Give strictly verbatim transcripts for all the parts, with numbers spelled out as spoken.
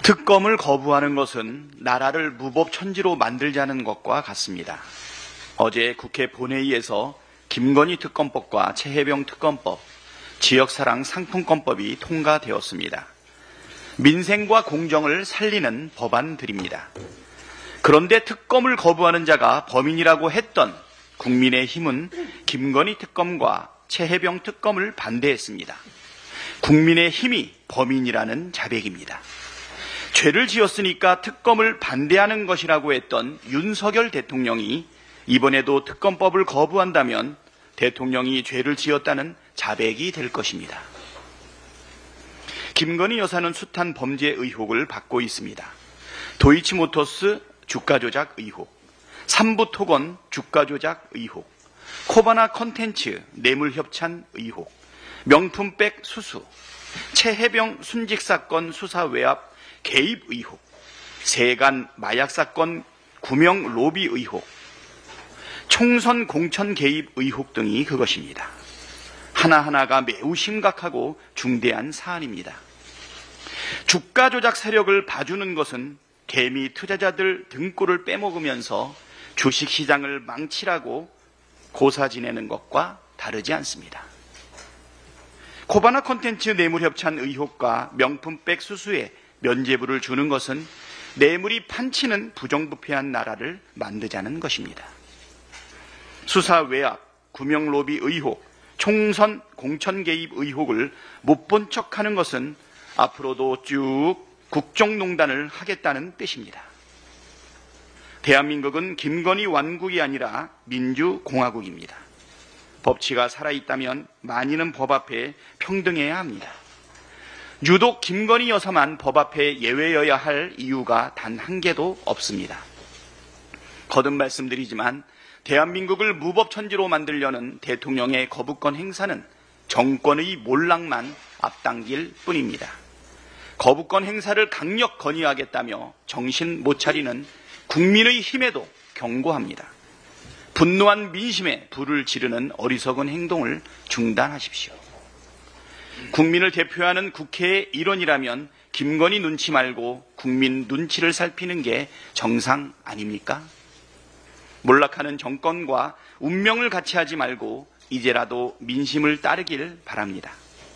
특검을 거부하는 것은 나라를 무법천지로 만들자는 것과 같습니다. 어제 국회 본회의에서 김건희 특검법과 최혜병 특검법, 지역사랑 상품권법이 통과되었습니다. 민생과 공정을 살리는 법안들입니다. 그런데 특검을 거부하는 자가 범인이라고 했던 국민의힘은 김건희 특검과 최혜병 특검을 반대했습니다. 국민의힘이 범인이라는 자백입니다. 죄를 지었으니까 특검을 반대하는 것이라고 했던 윤석열 대통령이 이번에도 특검법을 거부한다면 대통령이 죄를 지었다는 자백이 될 것입니다. 김건희 여사는 숱한 범죄 의혹을 받고 있습니다. 도이치모터스 주가 조작 의혹, 삼부토건 주가 조작 의혹, 코바나 컨텐츠 뇌물 협찬 의혹, 명품백 수수, 최혜병 순직 사건 수사 외압 개입 의혹, 세간 마약 사건 구명 로비 의혹, 총선 공천 개입 의혹 등이 그것입니다. 하나하나가 매우 심각하고 중대한 사안입니다. 주가 조작 세력을 봐주는 것은 개미 투자자들 등골을 빼먹으면서 주식시장을 망치라고 고사 지내는 것과 다르지 않습니다. 코바나 콘텐츠 뇌물협찬 의혹과 명품백 수수에 면죄부를 주는 것은 뇌물이 판치는 부정부패한 나라를 만들자는 것입니다. 수사 외압, 구명 로비 의혹, 총선 공천 개입 의혹을 못 본 척하는 것은 앞으로도 쭉 국정농단을 하겠다는 뜻입니다. 대한민국은 김건희 왕국이 아니라 민주공화국입니다. 법치가 살아있다면 만인은 법 앞에 평등해야 합니다. 유독 김건희 여사만 법 앞에 예외여야 할 이유가 단 한 개도 없습니다. 거듭 말씀드리지만 대한민국을 무법천지로 만들려는 대통령의 거부권 행사는 정권의 몰락만 앞당길 뿐입니다. 거부권 행사를 강력 건의하겠다며 정신 못 차리는 국민의 힘에도 경고합니다. 분노한 민심에 불을 지르는 어리석은 행동을 중단하십시오. 국민을 대표하는 국회의 일원이라면 김건희 눈치 말고 국민 눈치를 살피는 게 정상 아닙니까? 몰락하는 정권과 운명을 같이 하지 말고 이제라도 민심을 따르길 바랍니다.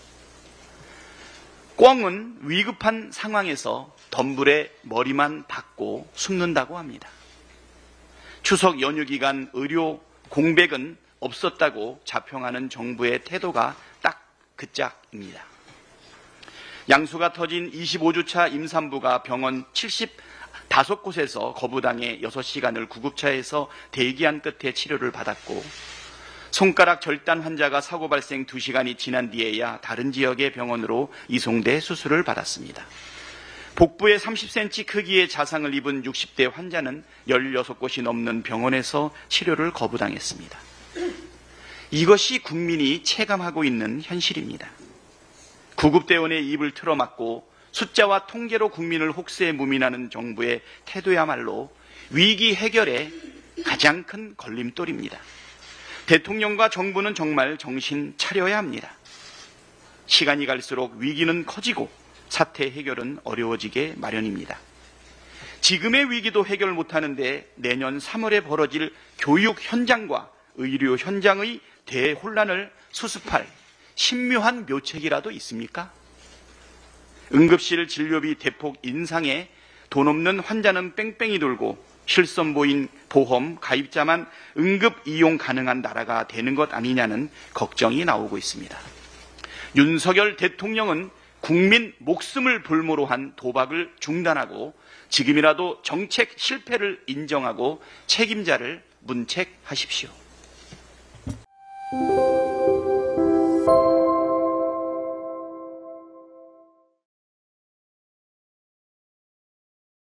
꿩은 위급한 상황에서 덤불에 머리만 박고 숨는다고 합니다. 추석 연휴 기간 의료 공백은 없었다고 자평하는 정부의 태도가 딱 그 짝입니다. 양수가 터진 이십오 주차 임산부가 병원 칠십오 곳에서 거부당해 여섯 시간을 구급차에서 대기한 끝에 치료를 받았고, 손가락 절단 환자가 사고 발생 두 시간이 지난 뒤에야 다른 지역의 병원으로 이송돼 수술을 받았습니다. 복부에 삼십 센티미터 크기의 자상을 입은 육십 대 환자는 열여섯 곳이 넘는 병원에서 치료를 거부당했습니다. 이것이 국민이 체감하고 있는 현실입니다. 구급대원의 입을 틀어막고 숫자와 통계로 국민을 혹세에 무민하는 정부의 태도야말로 위기 해결의 가장 큰 걸림돌입니다. 대통령과 정부는 정말 정신 차려야 합니다. 시간이 갈수록 위기는 커지고 사태 해결은 어려워지게 마련입니다. 지금의 위기도 해결 못하는데 내년 삼월에 벌어질 교육 현장과 의료 현장의 대혼란을 수습할 신묘한 묘책이라도 있습니까? 응급실 진료비 대폭 인상에 돈 없는 환자는 뺑뺑이 돌고 실손보인 보험 가입자만 응급 이용 가능한 나라가 되는 것 아니냐는 걱정이 나오고 있습니다. 윤석열 대통령은 국민 목숨을 볼모로 한 도박을 중단하고 지금이라도 정책 실패를 인정하고 책임자를 문책하십시오.